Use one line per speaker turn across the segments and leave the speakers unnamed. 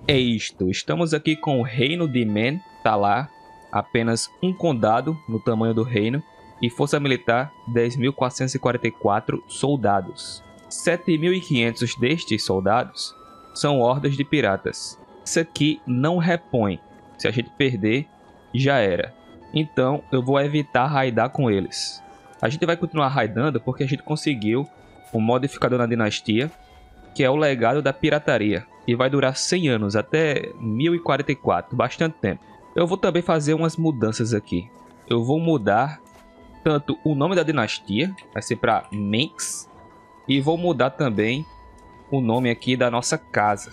é isto. Estamos aqui com o reino de Men, tá lá. Apenas um condado no tamanho do reino. E força militar 10.444 soldados. 7.500 destes soldados são hordas de piratas. Isso aqui não repõe. Se a gente perder, já era. Então eu vou evitar raidar com eles. A gente vai continuar raidando porque a gente conseguiu um modificador na dinastia, que é o legado da pirataria. E vai durar 100 anos, até 1044, bastante tempo. Eu vou também fazer umas mudanças aqui. Eu vou mudar tanto o nome da dinastia, vai ser para Menx. E vou mudar também o nome aqui da nossa casa.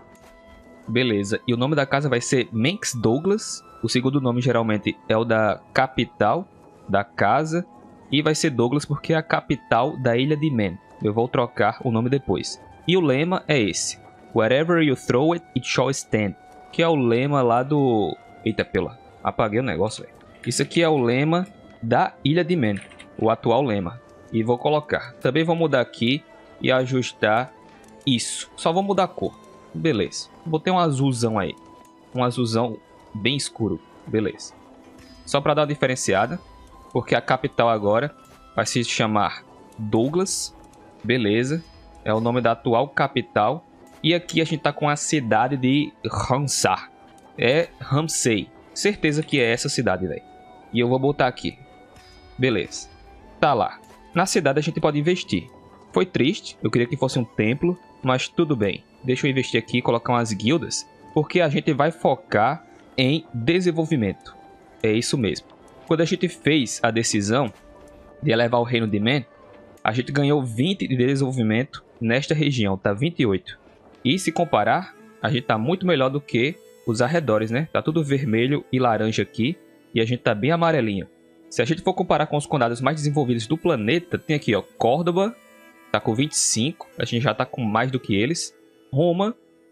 Beleza, e o nome da casa vai ser Menx Douglas. O segundo nome geralmente é o da capital da casa. E vai ser Douglas porque é a capital da ilha de Men. Eu vou trocar o nome depois. E o lema é esse. Wherever you throw it, it shall stand. Que é o lema lá do... Eita, pela. Apaguei o negócio, velho. Isso aqui é o lema da ilha de Men. O atual lema. E vou colocar. Também vou mudar aqui e ajustar isso. Só vou mudar a cor. Beleza. Botei um azulzão aí. Um azulzão bem escuro. Beleza. Só para dar uma diferenciada. Porque a capital agora vai se chamar Douglas. Beleza. É o nome da atual capital. E aqui a gente tá com a cidade de Ramsar. É Ramsey. Certeza que é essa cidade, velho. E eu vou botar aqui. Beleza. Tá lá. Na cidade a gente pode investir. Foi triste. Eu queria que fosse um templo. Mas tudo bem. Deixa eu investir aqui e colocar umas guildas. Porque a gente vai focar em desenvolvimento. É isso mesmo. Quando a gente fez a decisão de elevar o reino de Men, a gente ganhou 20 de desenvolvimento nesta região, tá 28. E se comparar, a gente tá muito melhor do que os arredores, né? Tá tudo vermelho e laranja aqui e a gente tá bem amarelinho. Se a gente for comparar com os condados mais desenvolvidos do planeta, tem aqui, ó, Córdoba, tá com 25, a gente já tá com mais do que eles. Roma,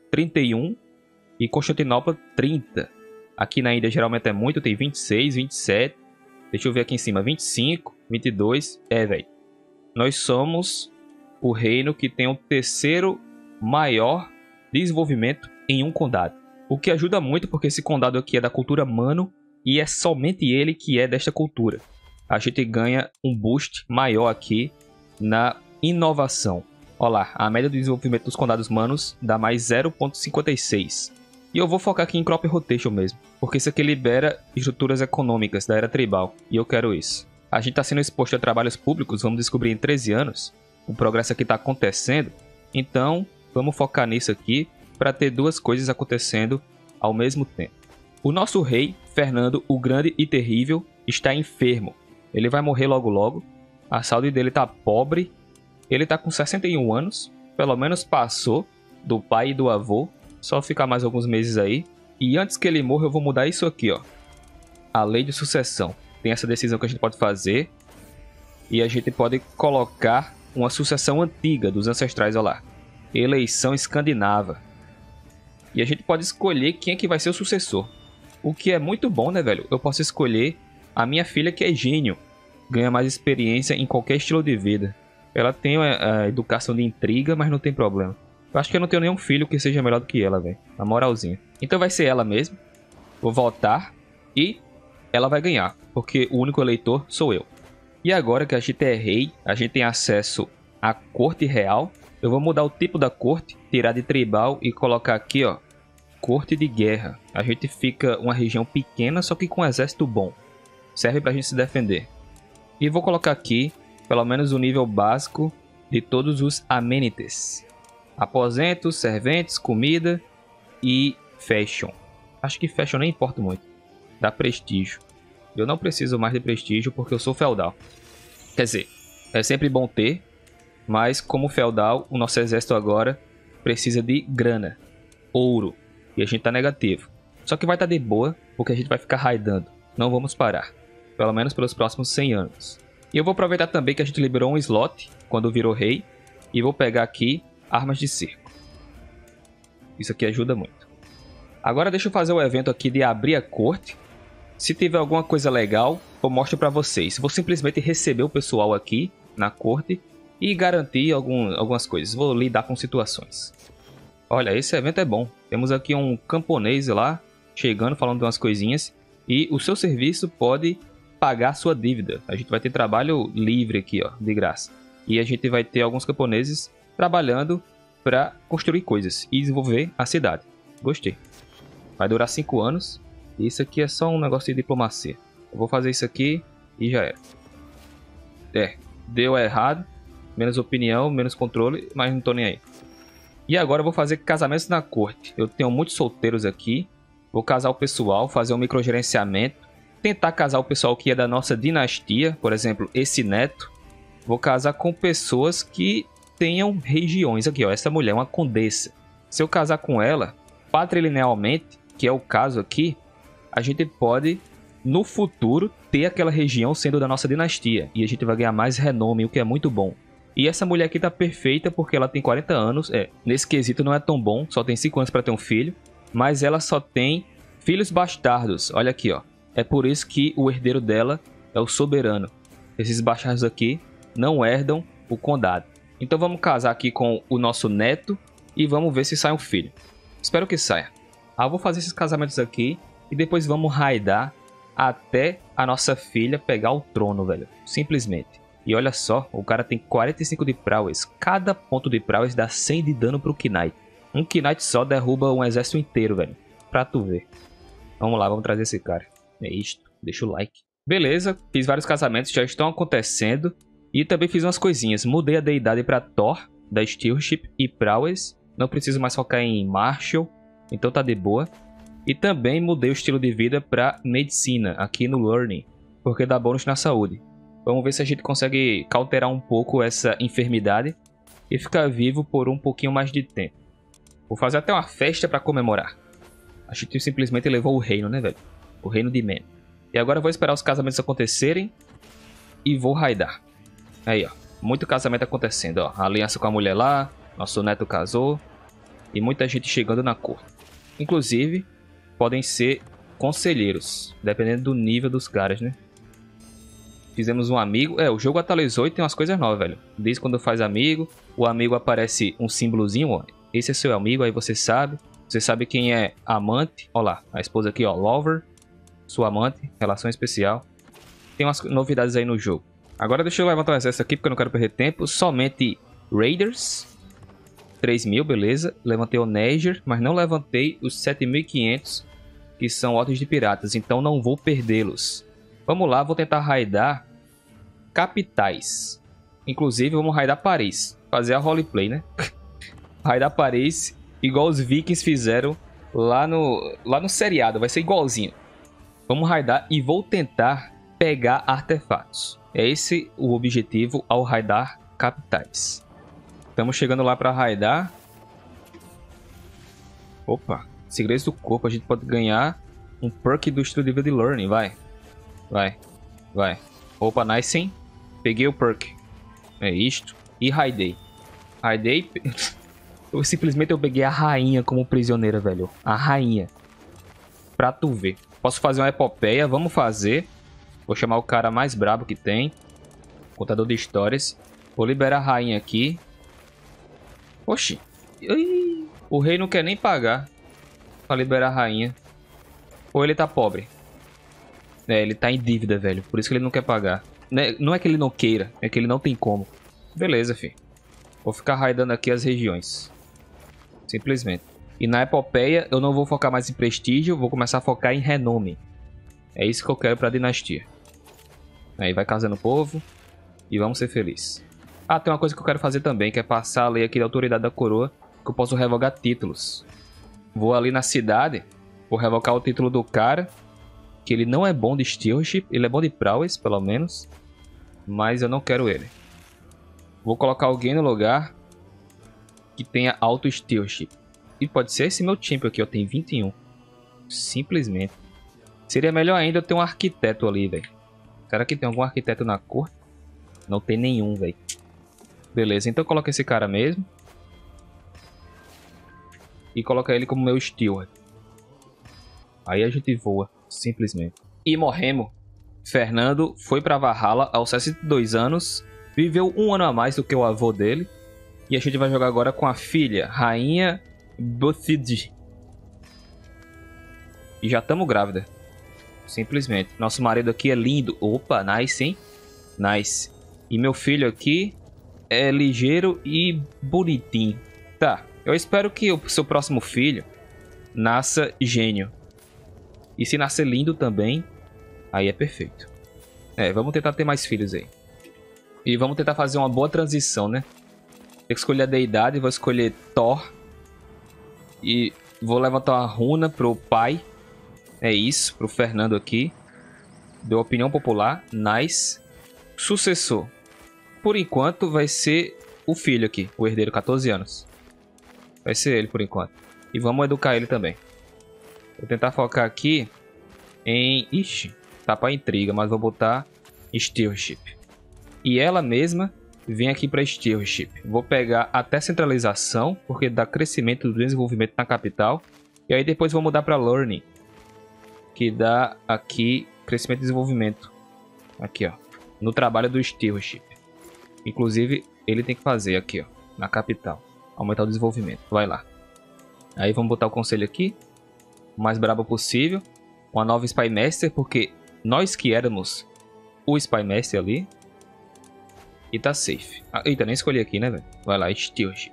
31 e Constantinopla, 30. Aqui na Índia geralmente é muito, tem 26, 27. Deixa eu ver aqui em cima, 25, 22. É, velho. Nós somos o reino que tem o terceiro maior desenvolvimento em um condado. O que ajuda muito porque esse condado aqui é da cultura Mano e é somente ele que é desta cultura. A gente ganha um boost maior aqui na inovação. Olha lá, a média de desenvolvimento dos condados Manos dá mais 0,56. E eu vou focar aqui em Crop Rotation mesmo, porque isso aqui libera estruturas econômicas da era tribal, e eu quero isso. A gente está sendo exposto a trabalhos públicos, vamos descobrir em 13 anos, o progresso aqui está acontecendo, então vamos focar nisso aqui para ter duas coisas acontecendo ao mesmo tempo. O nosso rei, Fernando o Grande e Terrível, está enfermo. Ele vai morrer logo logo, a saúde dele está pobre, ele está com 61 anos, pelo menos passou do pai e do avô, só ficar mais alguns meses aí. E antes que ele morra eu vou mudar isso aqui, ó. A lei de sucessão. Tem essa decisão que a gente pode fazer. E a gente pode colocar uma sucessão antiga dos ancestrais, ó lá. Eleição escandinava. E a gente pode escolher quem é que vai ser o sucessor. O que é muito bom, né, velho? Eu posso escolher a minha filha que é gênio. Ganha mais experiência em qualquer estilo de vida. Ela tem a educação de intriga, mas não tem problema. Eu acho que eu não tenho nenhum filho que seja melhor do que ela, velho. Na moralzinha. Então vai ser ela mesmo. Vou votar. E ela vai ganhar. Porque o único eleitor sou eu. E agora que a gente é rei, a gente tem acesso à corte real. Eu vou mudar o tipo da corte. Tirar de tribal e colocar aqui, ó. Corte de guerra. A gente fica uma região pequena, só que com um exército bom. Serve pra gente se defender. E vou colocar aqui, pelo menos o nível básico de todos os amenities. Aposentos, serventes, comida e fashion. Acho que fashion nem importa muito. Dá prestígio. Eu não preciso mais de prestígio porque eu sou feudal. Quer dizer, é sempre bom ter. Mas como feudal, o nosso exército agora precisa de grana. Ouro. E a gente tá negativo. Só que vai estar de boa porque a gente vai ficar raidando. Não vamos parar. Pelo menos pelos próximos 100 anos. E eu vou aproveitar também que a gente liberou um slot quando virou rei. E vou pegar aqui armas de cerco. Isso aqui ajuda muito. Agora deixa eu fazer o evento aqui de abrir a corte. Se tiver alguma coisa legal, eu mostro pra vocês. Vou simplesmente receber o pessoal aqui na corte e garantir algumas coisas. Vou lidar com situações. Olha, esse evento é bom. Temos aqui um camponês lá, chegando, falando umas coisinhas. E o seu serviço pode pagar sua dívida. A gente vai ter trabalho livre aqui, ó, de graça. E a gente vai ter alguns camponeses trabalhando para construir coisas e desenvolver a cidade. Gostei. Vai durar 5 anos. E isso aqui é só um negócio de diplomacia. Eu vou fazer isso aqui e já era. Deu errado. Menos opinião, menos controle, mas não tô nem aí. E agora eu vou fazer casamentos na corte. Eu tenho muitos solteiros aqui. Vou casar o pessoal, fazer um microgerenciamento. Tentar casar o pessoal que é da nossa dinastia. Por exemplo, esse neto. Vou casar com pessoas que tenham regiões. Aqui, ó, essa mulher é uma condessa. Se eu casar com ela, patrilinealmente, que é o caso aqui, a gente pode, no futuro, ter aquela região sendo da nossa dinastia. E a gente vai ganhar mais renome, o que é muito bom. E essa mulher aqui tá perfeita porque ela tem 40 anos. Nesse quesito não é tão bom, só tem 5 anos para ter um filho. Mas ela só tem filhos bastardos. Olha aqui, ó. É por isso que o herdeiro dela é o soberano. Esses bastardos aqui não herdam o condado. Então vamos casar aqui com o nosso neto e vamos ver se sai um filho. Espero que saia. Eu vou fazer esses casamentos aqui e depois vamos raidar até a nossa filha pegar o trono, velho. Simplesmente. E olha só, o cara tem 45 de prowess. Cada ponto de prowess dá 100 de dano pro Knight. Um Knight só derruba um exército inteiro, velho. Pra tu ver. Vamos lá, vamos trazer esse cara. É isto. Deixa o like. Beleza, fiz vários casamentos, já estão acontecendo. E também fiz umas coisinhas. Mudei a deidade pra Thor, da Stewardship e Prowess. Não preciso mais focar em Marshall, então tá de boa. E também mudei o estilo de vida pra Medicina, aqui no Learning, porque dá bônus na saúde. Vamos ver se a gente consegue cauterar um pouco essa enfermidade e ficar vivo por um pouquinho mais de tempo. Vou fazer até uma festa pra comemorar. A gente simplesmente levou o reino, né, velho? O reino de Men. E agora eu vou esperar os casamentos acontecerem e vou raidar. Aí, ó. Muito casamento acontecendo, ó. A aliança com a mulher lá. Nosso neto casou. E muita gente chegando na corte. Inclusive, podem ser conselheiros. Dependendo do nível dos caras, né? Fizemos um amigo. O jogo atualizou e tem umas coisas novas, velho. Diz quando faz amigo. O amigo aparece um símbolozinho, ó. Esse é seu amigo, aí você sabe. Você sabe quem é amante. Ó lá, a esposa aqui, ó. Lover. Sua amante. Relação especial. Tem umas novidades aí no jogo. Agora deixa eu levantar o exército aqui porque eu não quero perder tempo. Somente Raiders. 3.000, beleza. Levantei o Niger, mas não levantei os 7.500 que são ordens de piratas. Então não vou perdê-los. Vamos lá, vou tentar raidar capitais. Inclusive vamos raidar Paris. Fazer a roleplay, né? Raidar Paris igual os vikings fizeram lá no seriado. Vai ser igualzinho. Vamos raidar e vou tentar pegar artefatos. É esse o objetivo ao raidar capitais. Estamos chegando lá para raidar. Opa, segredos do corpo. A gente pode ganhar um perk do estilo de vida de Learning. Vai. Opa, nice, hein? Peguei o perk. É isto. E raidei. Simplesmente eu peguei a rainha como prisioneira, velho. A rainha. Pra tu ver. Posso fazer uma epopeia. Vamos fazer. Vou chamar o cara mais brabo que tem. Contador de histórias. Vou liberar a rainha aqui. Oxi. O rei não quer nem pagar pra liberar a rainha. Ou ele tá pobre. Ele tá em dívida, velho. Por isso que ele não quer pagar. Não é que ele não queira. É que ele não tem como. Beleza, fi. Vou ficar raidando aqui as regiões. Simplesmente. E na epopeia eu não vou focar mais em prestígio. Vou começar a focar em renome. É isso que eu quero pra dinastia. Aí vai casando o povo. E vamos ser felizes. Ah, tem uma coisa que eu quero fazer também. Que é passar a lei aqui da autoridade da coroa. Que eu posso revogar títulos. Vou ali na cidade. Vou revocar o título do cara. Que ele não é bom de stewardship. Ele é bom de prowess, pelo menos. Mas eu não quero ele. Vou colocar alguém no lugar que tenha alto stewardship. E pode ser esse meu champion aqui, ó. Tem 21. Simplesmente. Seria melhor ainda eu ter um arquiteto ali, velho. Será que tem algum arquiteto na corte? Não tem nenhum, velho. Beleza, então coloca esse cara mesmo. E coloca ele como meu steward. Aí a gente voa, simplesmente. E morremos. Fernando foi pra Valhalla aos 62 anos. Viveu um ano a mais do que o avô dele. E a gente vai jogar agora com a filha, Rainha Bothid. E já estamos grávida. Simplesmente. Nosso marido aqui é lindo. Opa, nice, hein? Nice. E meu filho aqui é ligeiro e bonitinho. Tá, eu espero que o seu próximo filho nasça gênio. E se nascer lindo também, aí é perfeito. Vamos tentar ter mais filhos aí. E vamos tentar fazer uma boa transição, né? Tem que escolher a deidade, vou escolher Thor. E vou levantar uma runa pro pai. É isso, pro Fernando aqui. Deu opinião popular, nice. Sucessor. Por enquanto vai ser o filho aqui, o herdeiro, 14 anos. Vai ser ele por enquanto. E vamos educar ele também. Vou tentar focar aqui em... Ixi, tá pra intriga, mas vou botar Stewardship. E ela mesma vem aqui pra Stewardship. Vou pegar até centralização, porque dá crescimento do desenvolvimento na capital. E aí depois vou mudar pra Learning, que dá aqui crescimento e desenvolvimento. Aqui, ó. No trabalho do Stewardship. Inclusive, ele tem que fazer aqui, ó. Na capital. Aumentar o desenvolvimento. Vai lá. Aí vamos botar o conselho aqui. O mais brabo possível. Uma nova Spy Master, porque nós que éramos o Spy Master ali. E tá safe. Eita, nem escolhi aqui, né, velho? Vai lá, Stewardship.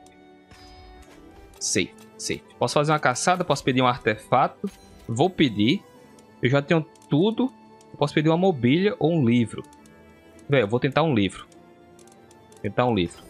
Safe, safe. Posso fazer uma caçada, posso pedir um artefato. Vou pedir. Eu já tenho tudo. Eu posso pedir uma mobília ou um livro. Velho, eu vou tentar um livro. Tentar um livro.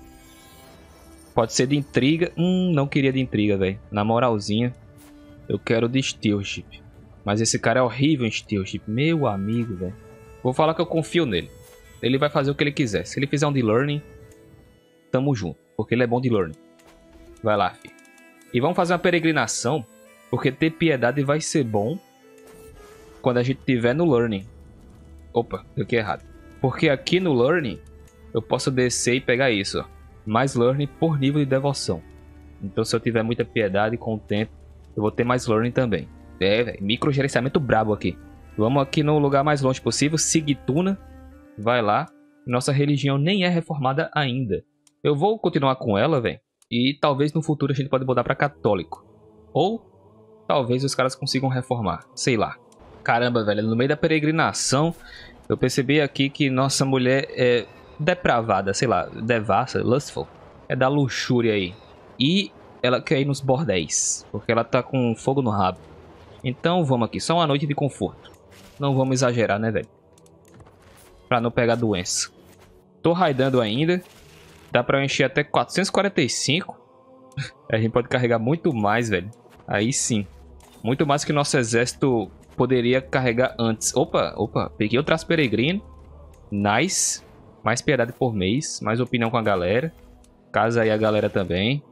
Pode ser de intriga. Não queria de intriga, velho. Na moralzinha, eu quero de Stewardship. Mas esse cara é horrível em Stewardship. Meu amigo, velho. Vou falar que eu confio nele. Ele vai fazer o que ele quiser. Se ele fizer um de Learning, tamo junto. Porque ele é bom de Learning. Vai lá, filho. E vamos fazer uma peregrinação. Porque ter piedade vai ser bom quando a gente tiver no Learning. Opa, deu aqui errado. Porque aqui no Learning, eu posso descer e pegar isso, ó. Mais Learning por nível de devoção. Então se eu tiver muita piedade com o tempo, eu vou ter mais Learning também. Velho, microgerenciamento brabo aqui. Vamos aqui no lugar mais longe possível, Sigtuna. Vai lá. Nossa religião nem é reformada ainda. Eu vou continuar com ela, velho. E talvez no futuro a gente pode mudar pra católico. Ou talvez os caras consigam reformar. Sei lá. Caramba, velho. No meio da peregrinação, eu percebi aqui que nossa mulher é depravada. Sei lá. Devassa, lustful. É da luxúria aí. E ela quer ir nos bordéis. Porque ela tá com fogo no rabo. Então vamos aqui. Só uma noite de conforto. Não vamos exagerar, né, velho? Pra não pegar doença. Tô raidando ainda. Dá pra encher até 445. A gente pode carregar muito mais, velho. Aí sim. Muito mais que nosso exército poderia carregar antes. Opa, opa. Peguei o traço peregrino. Nice. Mais piedade por mês. Mais opinião com a galera. Casa aí a galera também.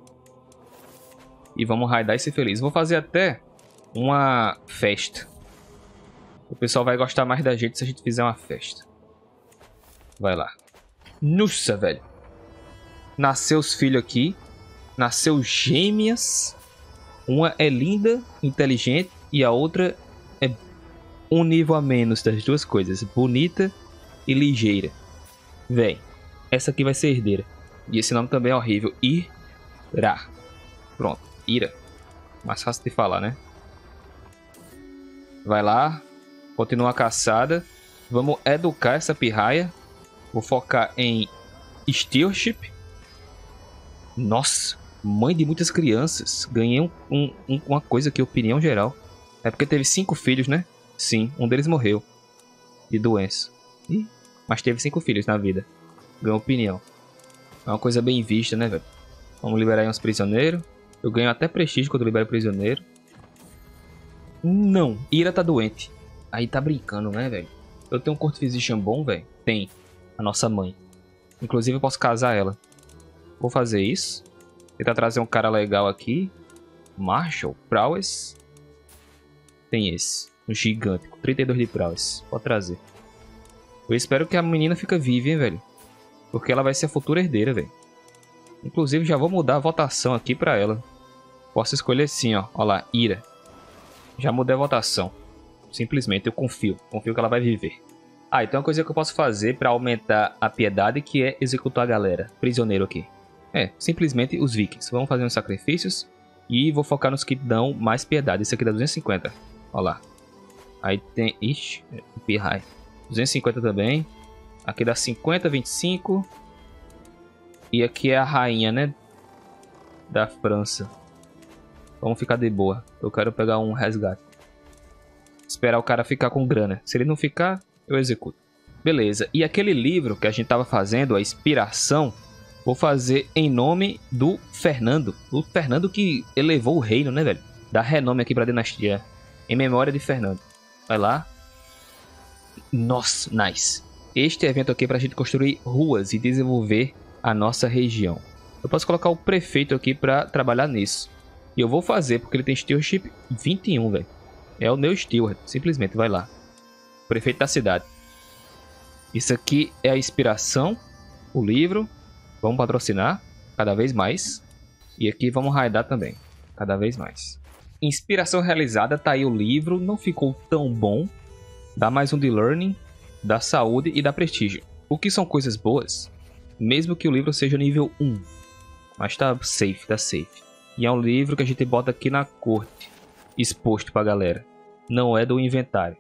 E vamos raidar e ser feliz. Vou fazer até uma festa. O pessoal vai gostar mais da gente se a gente fizer uma festa. Vai lá. Nossa, velho. Nasceu os filhos aqui. Nasceu gêmeas. Uma é linda, inteligente. E a outra é um nível a menos das duas coisas. Bonita e ligeira. Véi. Essa aqui vai ser herdeira. E esse nome também é horrível. Ira. Pronto. Ira. Mais fácil de falar, né? Vai lá. Continua a caçada. Vamos educar essa pirraia. Vou focar em Stewardship. Nossa, mãe de muitas crianças. Ganhei uma coisa aqui, opinião geral. É porque teve 5 filhos, né? Sim, um deles morreu de doença. Mas teve 5 filhos na vida. Ganhou opinião. É uma coisa bem vista, né, velho? Vamos liberar aí uns prisioneiros. Eu ganho até prestígio quando eu libero prisioneiro. Não, Ira tá doente. Aí tá brincando, né, velho? Eu tenho um court physician bom, velho? Tem. A nossa mãe. Inclusive eu posso casar ela. Vou fazer isso. Tentar trazer um cara legal aqui. Marshall. Prowess. Tem esse. Um gigante. Com 32 de Prowess. Pode trazer. Eu espero que a menina fique viva, hein, velho. Porque ela vai ser a futura herdeira, velho. Inclusive já vou mudar a votação aqui pra ela. Posso escolher sim, ó. Olha lá. Ira. Já mudei a votação. Simplesmente eu confio. Confio que ela vai viver. Ah, então é uma coisa que eu posso fazer pra aumentar a piedade, que é executar a galera. Prisioneiro aqui. Simplesmente os vikings. Vamos fazer uns sacrifícios. E vou focar nos que dão mais piedade. Esse aqui dá 250. Olha lá. Aí tem... Ixi, pirrai. 250 também. Aqui dá 50, 25. E aqui é a rainha, né? Da França. Vamos ficar de boa. Eu quero pegar um resgate. Esperar o cara ficar com grana. Se ele não ficar, eu executo. Beleza. E aquele livro que a gente tava fazendo, a inspiração, vou fazer em nome do Fernando. O Fernando que elevou o reino, né, velho? Dá renome aqui pra dinastia. Em memória de Fernando. Vai lá. Nossa, nice. Este evento aqui é pra gente construir ruas e desenvolver a nossa região. Eu posso colocar o prefeito aqui pra trabalhar nisso. E eu vou fazer porque ele tem stewardship 21, velho. É o meu steward, simplesmente, vai lá. Prefeito da cidade. Isso aqui é a inspiração, o livro. Vamos patrocinar cada vez mais. E aqui vamos raidar também, cada vez mais. Inspiração realizada, tá aí o livro. Não ficou tão bom. Dá mais um de learning, da saúde e da prestígio. O que são coisas boas, mesmo que o livro seja nível 1. Mas tá safe, tá safe. E é um livro que a gente bota aqui na corte, exposto pra galera. Não é do inventário.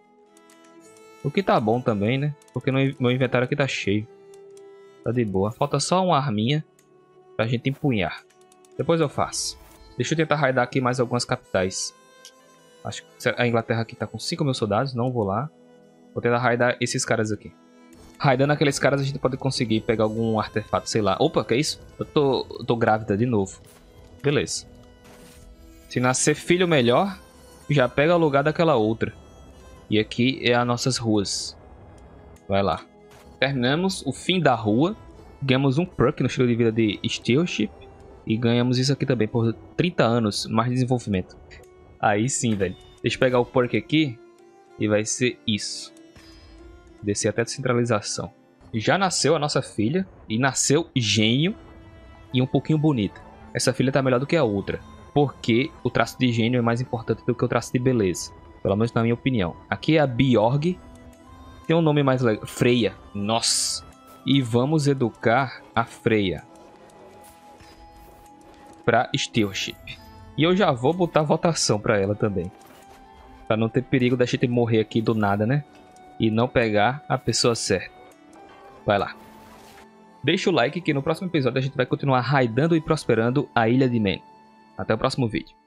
O que tá bom também, né? Porque meu inventário aqui tá cheio. Tá de boa. Falta só uma arminha pra gente empunhar. Depois eu faço. Deixa eu tentar raidar aqui mais algumas capitais. Acho que a Inglaterra aqui tá com 5 mil soldados. Não vou lá. Vou tentar raidar esses caras aqui. Raidando aqueles caras a gente pode conseguir pegar algum artefato, sei lá. Opa, que é isso? Eu tô grávida de novo. Beleza. Se nascer filho melhor, já pega o lugar daquela outra. E aqui é as nossas ruas. Vai lá. Terminamos o fim da rua. Ganhamos um perk no estilo de vida de Stewardship. E ganhamos isso aqui também por 30 anos, mais desenvolvimento. Aí sim, velho. Deixa eu pegar o perk aqui. E vai ser isso. Descer até a descentralização. Já nasceu a nossa filha. E nasceu gênio. E um pouquinho bonita. Essa filha tá melhor do que a outra. Porque o traço de gênio é mais importante do que o traço de beleza. Pelo menos na minha opinião. Aqui é a Bjorg. Tem um nome mais legal. Freya. Nossa. E vamos educar a Freya. Pra Stewardship. E eu já vou botar votação pra ela também. Pra não ter perigo da gente morrer aqui do nada, né? E não pegar a pessoa certa. Vai lá. Deixa o like que no próximo episódio a gente vai continuar raidando e prosperando a Ilha de Man. Até o próximo vídeo.